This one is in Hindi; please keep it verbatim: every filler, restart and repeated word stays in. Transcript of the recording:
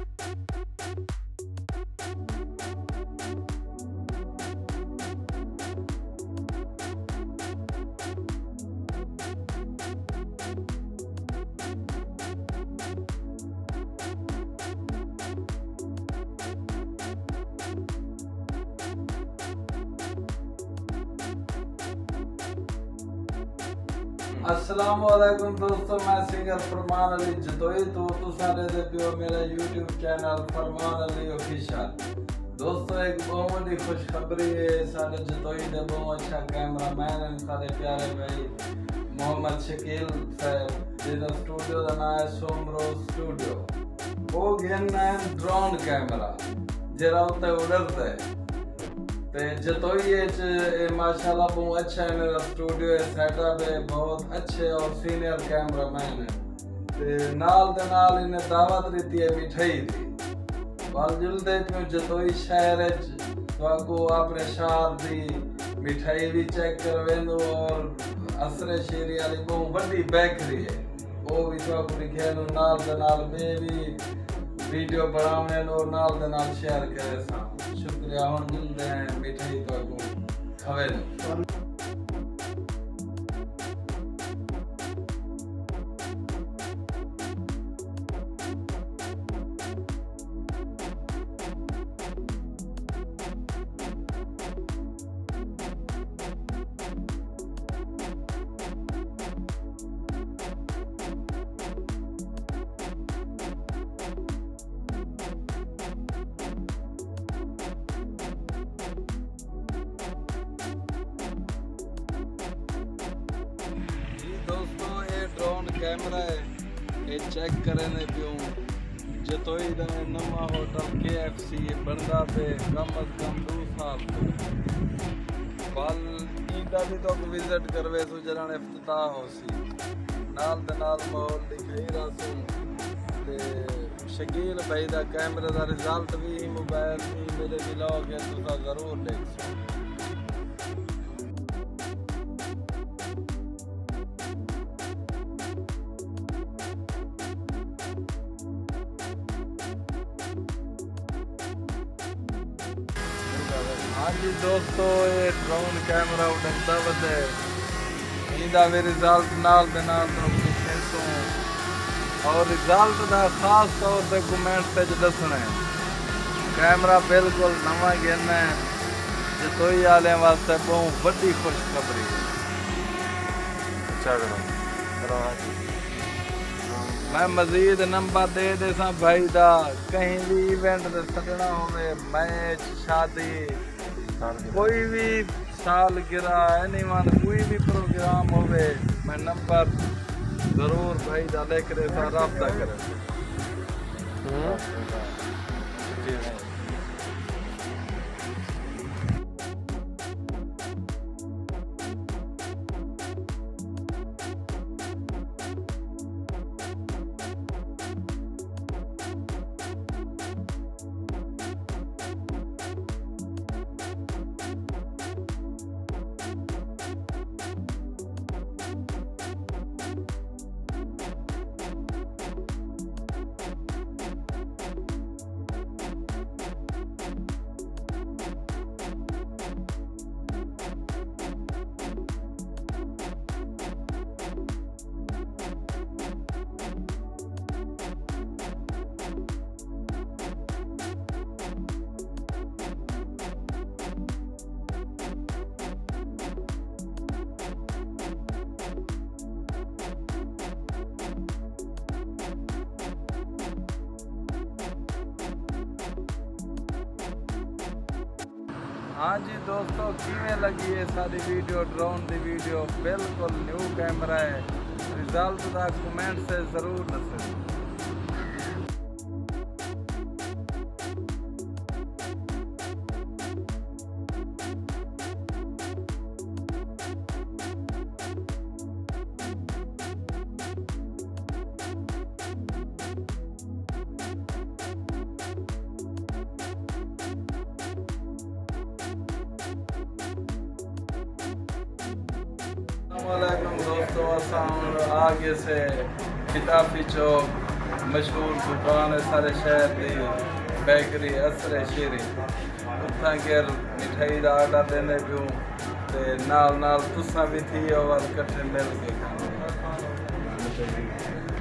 अस्सलामुअलैकुम दोस्तों, मैं सिंगर फरमान अली जतोई तो तुसा दे पियो मेरा YouTube channel Farman Ali official. दोस्तों एक बहुत बड़ी खुशखबरी है, सारे जतोई दे बहुत अच्छा कैमरामैन है सारे प्यारे भाई मोहम्मद शकील साहब जिसका स्टूडियो का नाम है सोमरो स्टूडियो। वो घेना है ड्रोन कैमरा जरा उत्ते उड़ता है ते जतोई च माशाल्लाह बहुत अच्छा है मेरा स्टूडियो है, सेटअप है, बहुत अच्छे और सीनियर कैमरामैन है ते नाल दे नाल इन्हें दावत दी है मिठाई दी वाल जुलदे में जतोई शहर च तो अपने शहर दी मिठाई भी चेक करवेंदो और असरे शेरी वाली बहुत बड़ी बेकरी है वो भी तो लिखे नाल दे नाल में भी वीडियो बनाने और नाल दे नाल शेयर करे सा शुक्रिया। हुन मिलदे हैं मिठाई तो खवे कैमरा है ये चेक करने पियो जतोई दा नवा होटल के एफ सी बनदा पे कम अज कम दो साल वाल ईदा भी तो विजिट करवे सो जरा इफ्तिताह हो सी नाल दे नाल माहौल दिखाई रासू ते शकील भाई दा कैमरे दा रिजल्ट भी मोबाइल भी मेरे व्लॉग है तुसा जरूर देख सो। हाँ जी दोस्तों ये ड्रोन कैमरा उड़ता बदे इंदा भी रिजल्ट नाल दे नाल तो दिखे तो और रिजल्ट दा खास तौर पे कमेंट पे दसना है कैमरा बिल्कुल नवा गिरना है जतोई वाले वास्ते बहुत बड़ी खुशखबरी है। अच्छा करो करो मैं मजीद नंबर दे दे सा भाई दा कहीं भी इवेंट दे सदना होवे मैच शादी कोई भी साल गिरा एनीवन कोई भी प्रोग्राम होवे मैं नंबर जरूर भाई दा लेकर सा राब्ता करे। हाँ जी दोस्तों किमें लगी है सारी वीडियो ड्रोन की वीडियो बिल्कुल न्यू कैमरा है रिजल्ट का कमेंट से जरूर दसें। दोस्तों आगे से किताबी चौक मशहूर दुकान है सारे शहर की बेकरी असरे शेरी उत्थां केर मिठाई का आर्डर देने पियूं ते नाल नाल तुसां भी थी और कट्ठे मिल के खाने।